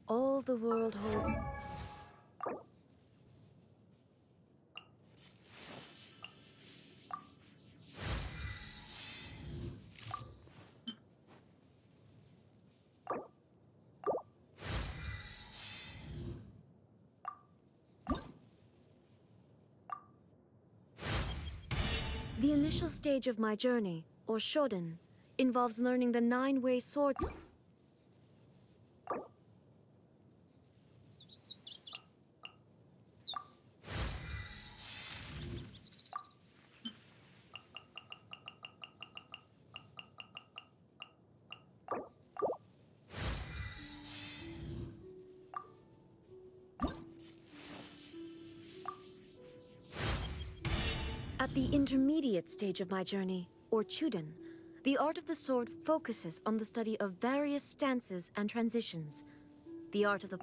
All the world holds. The initial stage of my journey, or shogun, involves learning the 9-way sword. At the intermediate stage of my journey, or chuden, the art of the sword focuses on the study of various stances and transitions. The art of the...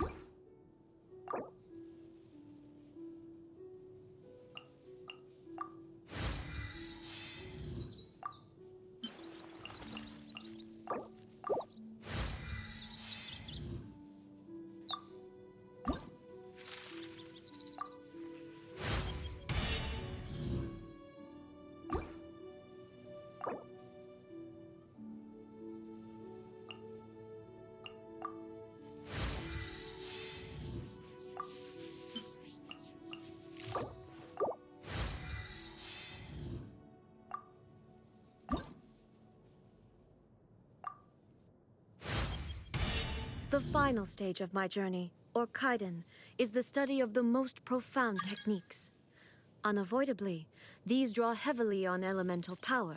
The final stage of my journey, or kaiden, is the study of the most profound techniques. Unavoidably, these draw heavily on elemental power,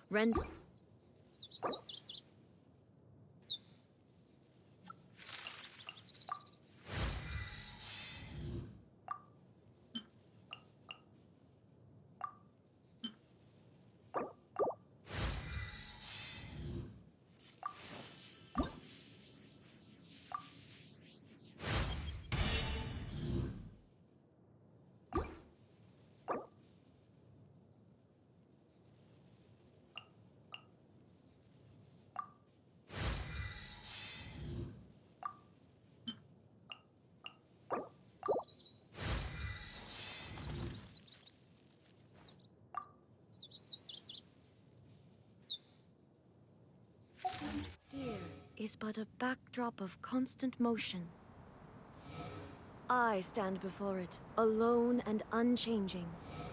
is but a backdrop of constant motion. I stand before it, alone and unchanging.